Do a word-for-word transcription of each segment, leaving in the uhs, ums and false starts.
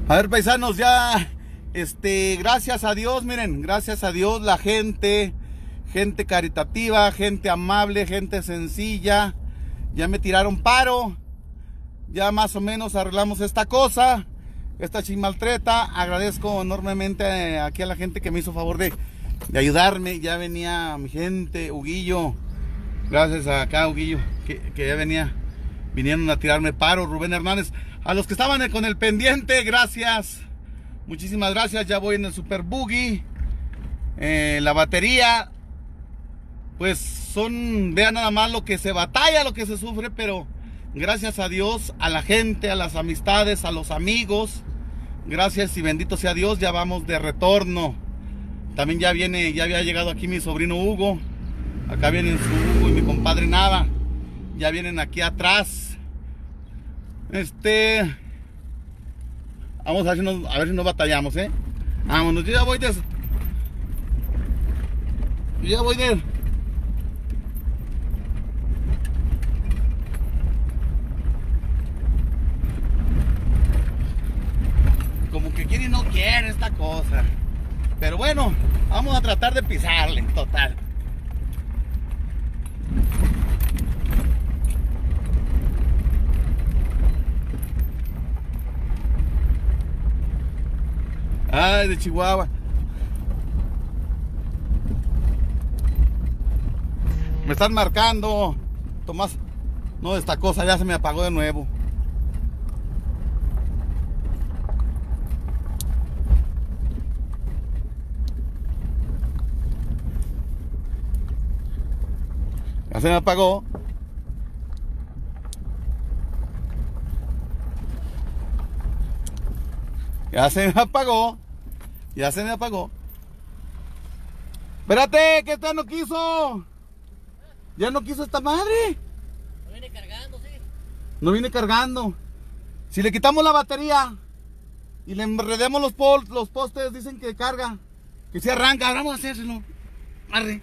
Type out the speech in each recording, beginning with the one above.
A ver, paisanos, ya, este, gracias a Dios, miren, gracias a Dios, la gente, gente caritativa, gente amable, gente sencilla, ya me tiraron paro, ya más o menos arreglamos esta cosa, esta chimaltreta. Agradezco enormemente aquí a la gente que me hizo favor de, de ayudarme. Ya venía mi gente, Huguillo, gracias a acá, Huguillo, que, que ya venía, vinieron a tirarme paro, Rubén Hernández. A los que estaban con el pendiente, gracias. Muchísimas gracias. Ya voy en el Super Buggy. Eh, la batería, pues son, vean nada más lo que se batalla, lo que se sufre, pero gracias a Dios, a la gente, a las amistades, a los amigos. Gracias y bendito sea Dios, ya vamos de retorno. También ya viene, ya había llegado aquí mi sobrino Hugo. Acá vienen su Hugo y mi compadre Nava. Ya vienen aquí atrás. Este, vamos a ver si nos, a ver si nos batallamos, eh. Vámonos, yo ya voy de, yo ya voy de, como que quiere y no quiere esta cosa. Pero bueno, vamos a tratar de pisarle, total. Ay, de Chihuahua. Me están marcando. Tomás. No, esta cosa ya se me apagó de nuevo. Ya se me apagó. Ya se me apagó. Ya se me apagó. Espérate, que esta no quiso. Ya no quiso esta madre. No viene cargando, sí. No viene cargando. Si le quitamos la batería y le enredemos los, pol, los postes, dicen que carga. Que se arranca. Vamos a hacérselo. Arre.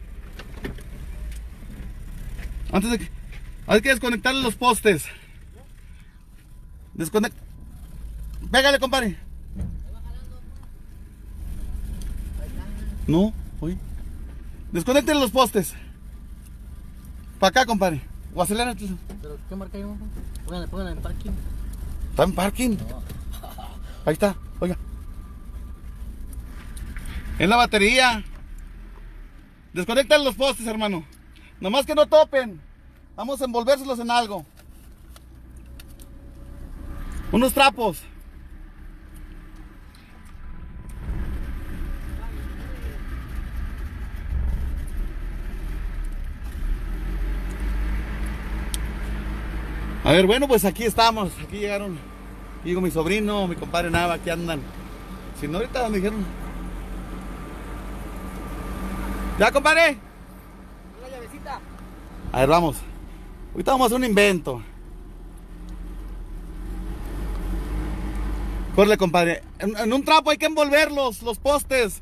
Antes de que... Hay que desconectarle los postes. Desconecta. Pégale, compadre. No, oye. Desconecten los postes. Para acá, compadre. O acelera. ¿Pero qué marca hay? Póngale, póngale en parking. ¿Está en parking? No. Ahí está, oiga. Es la batería. Desconecten los postes, hermano. Nomás que no topen. Vamos a envolvérselos en algo. Unos trapos. A ver, bueno, pues aquí estamos. Aquí llegaron. Digo, mi sobrino, mi compadre Nava, aquí andan. Si no, ahorita me dijeron. ¿Ya, compadre? Una llavecita. A ver, vamos. Ahorita vamos a hacer un invento. Corre, compadre. En, en un trapo hay que envolver los, los postes.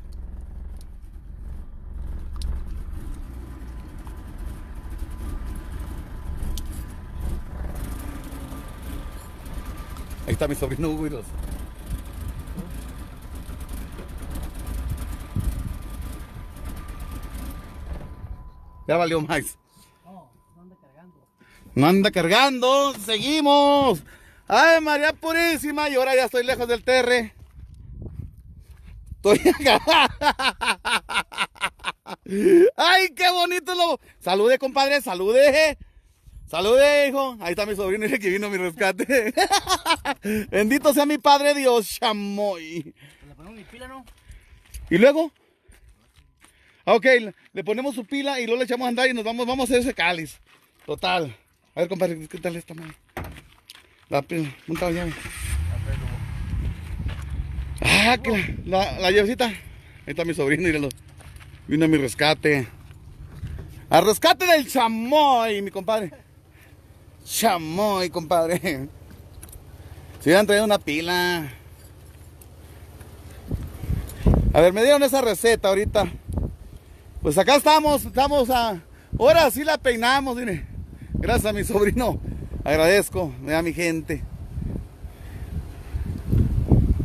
Ahí está mi sobrino Hugo y los... Ya valió más. No, no anda cargando. No anda cargando. Seguimos. Ay, María Purísima. Y ahora ya estoy lejos del terre. Estoy acá. Ay, qué bonito lo... Salude, compadre. Salude. Salude, hijo. Ahí está mi sobrino y que vino a mi rescate. Bendito sea mi Padre Dios, chamoy. ¿Le ponemos mi pila, no? ¿Y luego? Ok, le ponemos su pila y luego le echamos a andar y nos vamos, vamos a hacer ese cáliz. Total. A ver, compadre, ¿qué tal esta madre? La pila, monta la llave. Ah, que la, la, la llavecita. Ahí está mi sobrino, míralo. Vino a mi rescate. Al rescate del chamoy, mi compadre. Chamoy, compadre. Si hubieran traído una pila. A ver, me dieron esa receta ahorita. Pues acá estamos, estamos a... Ahora sí la peinamos, mire. Gracias a mi sobrino. Agradezco, a mi gente.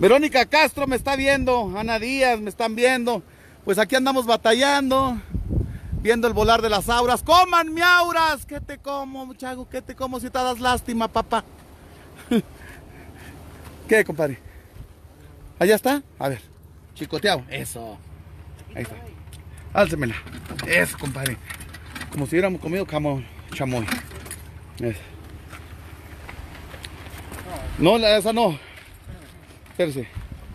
Verónica Castro me está viendo, Ana Díaz me están viendo. Pues aquí andamos batallando, viendo el volar de las auras. ¡Coman, mi auras! ¿Qué te como, muchacho? ¿Qué te como si te das lástima, papá? ¿Qué, compadre? ¿Allá está? A ver, chicoteado. Eso. Ahí está. Álcemela. Eso, compadre. Como si hubiéramos comido camo, chamoy. Eso. No, esa no. Espérese.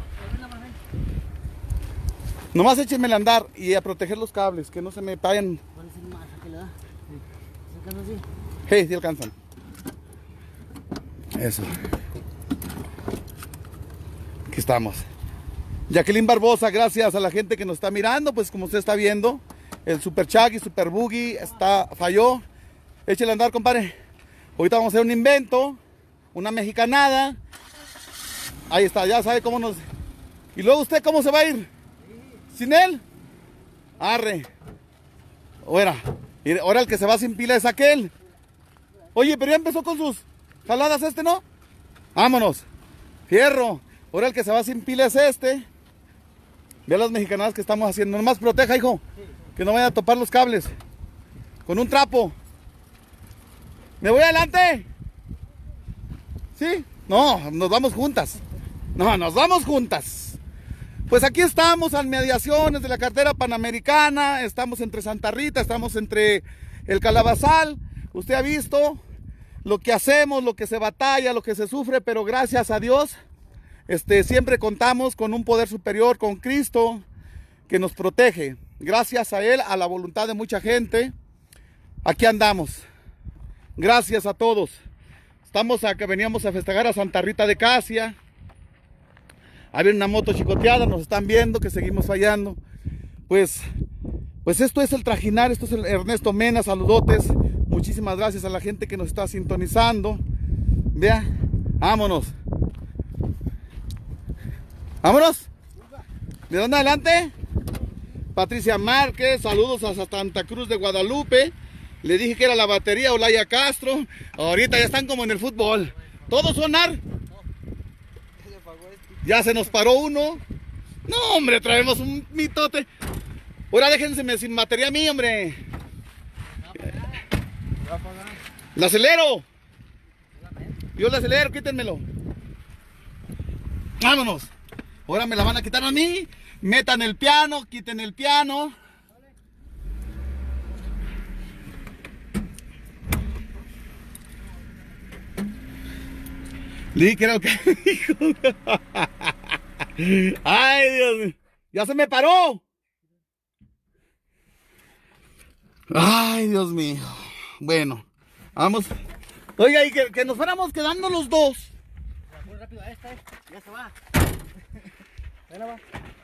Nomás échenmela a andar y a proteger los cables, que no se me vayan. ¿Cuál es el más que le da? ¿Se alcanza así? Hey, sí alcanzan. Eso. Aquí estamos. Jacqueline Barbosa, gracias a la gente que nos está mirando. Pues como usted está viendo, el Super Chaggy, Super Boogie está, falló. Échale a andar, compadre. Ahorita vamos a hacer un invento, una mexicanada. Ahí está, ya sabe cómo nos... ¿Y luego usted cómo se va a ir? ¿Sin él? Arre. Ahora, ahora el que se va sin pila es aquel. Oye, pero ya empezó con sus jaladas este, ¿no? Vámonos. Fierro. Ahora el que se va sin pila es este. Vea las mexicanadas que estamos haciendo. Nomás proteja, hijo. Que no vaya a topar los cables. Con un trapo. ¿Me voy adelante? ¿Sí? No, nos vamos juntas. No, nos vamos juntas. Pues aquí estamos en mediaciones de la carretera panamericana. Estamos entre Santa Rita, estamos entre el Calabazal. Usted ha visto lo que hacemos, lo que se batalla, lo que se sufre, pero gracias a Dios, este, siempre contamos con un poder superior, con Cristo, que nos protege. Gracias a Él, a la voluntad de mucha gente, aquí andamos. Gracias a todos. Estamos acá, veníamos a festejar a Santa Rita de Casia. Había una moto chicoteada, nos están viendo que seguimos fallando. Pues, pues esto es el trajinar, esto es el Ernesto Mena, saludotes. Muchísimas gracias a la gente que nos está sintonizando. Vea, vámonos. Vámonos. ¿De dónde adelante? Patricia Márquez, saludos a Santa Cruz de Guadalupe. Le dije que era la batería Olaya Castro. Ahorita ya están como en el fútbol. ¿Todos sonar? Ya se nos paró uno. No, hombre, traemos un mitote. Ahora déjenseme sin batería a mí, hombre. ¿La acelero? Yo la acelero, quítenmelo. Vámonos. Ahora me la van a quitar a mí. Metan el piano, quiten el piano. Le dije que era lo que dijo. Ay, Dios mío. Ya se me paró. Ay, Dios mío. Bueno, vamos. Oiga, y que, que nos fuéramos quedando los dos. Muy rápido a esta, eh. Ya se va. Ven, va.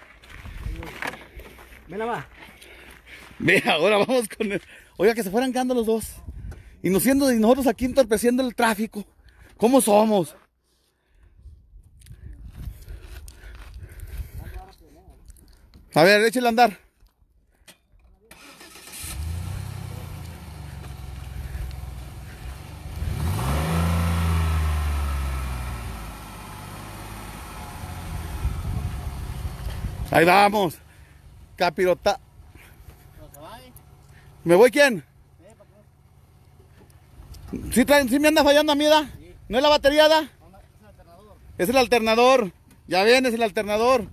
Ven, va. Ve, ahora vamos con el... Oiga, que se fueran quedando los dos. Y nos siendo y nosotros aquí entorpeciendo el tráfico. ¿Cómo somos? A ver, échale a andar. Ahí vamos. Capirota. ¿Me voy quién? ¿Sí, traen, sí me anda fallando a mí, da? ¿No es la batería, da? Es el alternador. Ya ven, es el alternador.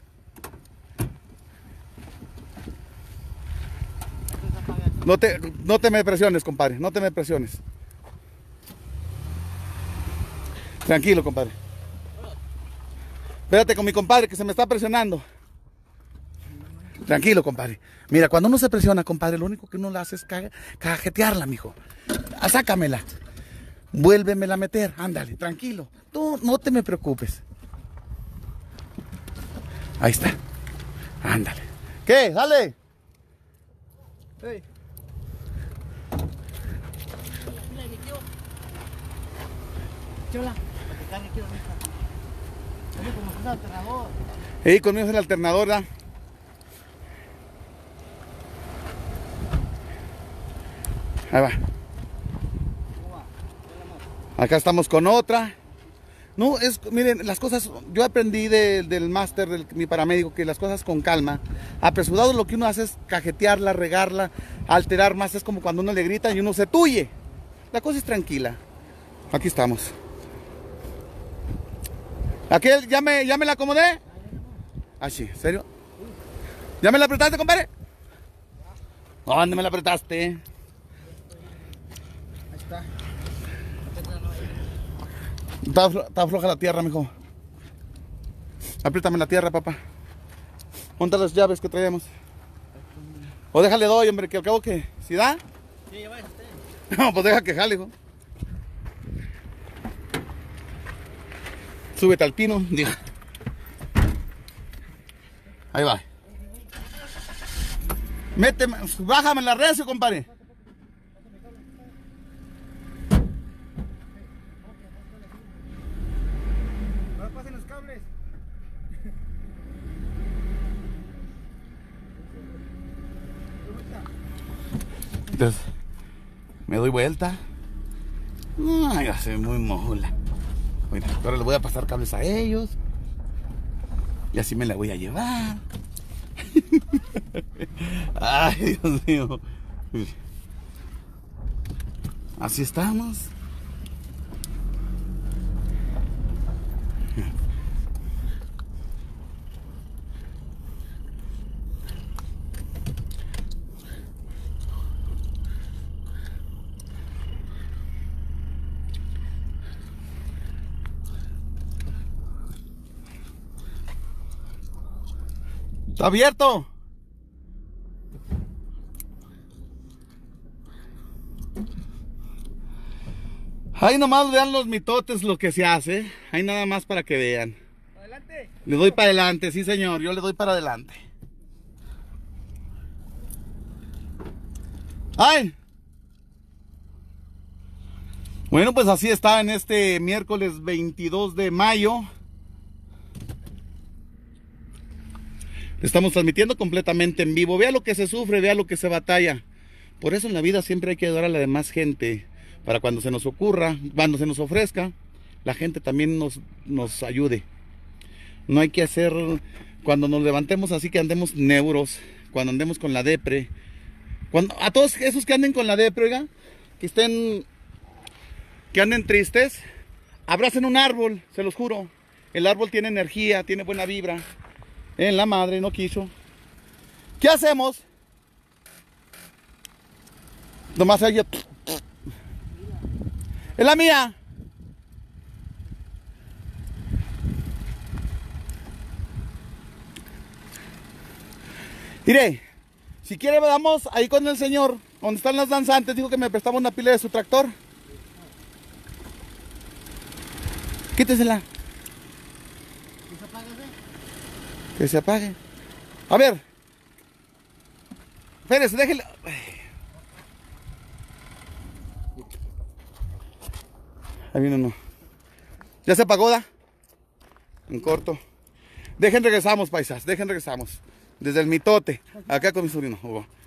No te, no te me presiones, compadre. No te me presiones. Tranquilo, compadre. Espérate con mi compadre que se me está presionando. Tranquilo, compadre. Mira, cuando uno se presiona, compadre, lo único que uno le hace es ca cajetearla, mijo. Ah, sácamela. Vuélvemela a meter. Ándale, tranquilo. Tú no te me preocupes. Ahí está. Ándale. ¿Qué? Dale. Hey. Chola, para que cargue aquí donde está. Oye, como es el alternador. Sí, conmigo es el alternador, ¿da? Ahí va. Acá estamos con otra. No, es, miren, las cosas, yo aprendí de, del máster, de mi paramédico, que las cosas con calma. Apresurado lo que uno hace es cajetearla, regarla, alterar más. Es como cuando uno le grita y uno se tuye. La cosa es tranquila. Aquí estamos. ¿Aquel ya me, ya me la acomodé? Ah, sí, ¿serio? ¿Ya me la apretaste, compadre? ¿Dónde me la apretaste? Ahí está. Está, flo- está floja la tierra, mijo. Apriétame la tierra, papá. Ponte las llaves que traemos. O déjale doy, hombre, que al cabo que... ¿Si da? Sí, vaya usted. No, pues deja que jale, hijo. Súbete al pino, digo. Ahí va. Méteme, bájame la recio, compadre. Ahora pasen los cables. Entonces, me doy vuelta. Ay, ya se ve muy mojula. Bueno, ahora le voy a pasar cables a ellos. Y así me la voy a llevar. Ay, Dios mío. Así estamos. ¿Está abierto? Ahí nomás vean los mitotes lo que se hace. Ahí nada más para que vean. Adelante. Le doy para adelante, sí señor, yo le doy para adelante. ¡Ay! Bueno, pues así está en este miércoles veintidós de mayo. Estamos transmitiendo completamente en vivo. Vea lo que se sufre, vea lo que se batalla. Por eso en la vida siempre hay que ayudar a la demás gente. Para cuando se nos ocurra, cuando se nos ofrezca, la gente también nos, nos ayude. No hay que hacer, cuando nos levantemos así que andemos neuros, cuando andemos con la depre. Cuando, a todos esos que anden con la depre, oiga, que estén, que anden tristes, abracen un árbol, se los juro. El árbol tiene energía, tiene buena vibra. En la madre no quiso. ¿Qué hacemos? Nomás ella. Es la mía. Mire, si quiere vamos ahí con el señor, donde están las danzantes. Dijo que me prestaba una pila de su tractor. Quítesela. ¿Que se apaga, eh? Que se apague. A ver. Espérese, déjele. Ahí vino uno. Ya se apagó, ¿da? En corto. Dejen regresamos, paisas. Dejen regresamos. Desde el mitote. Acá con mi sobrino. Hugo.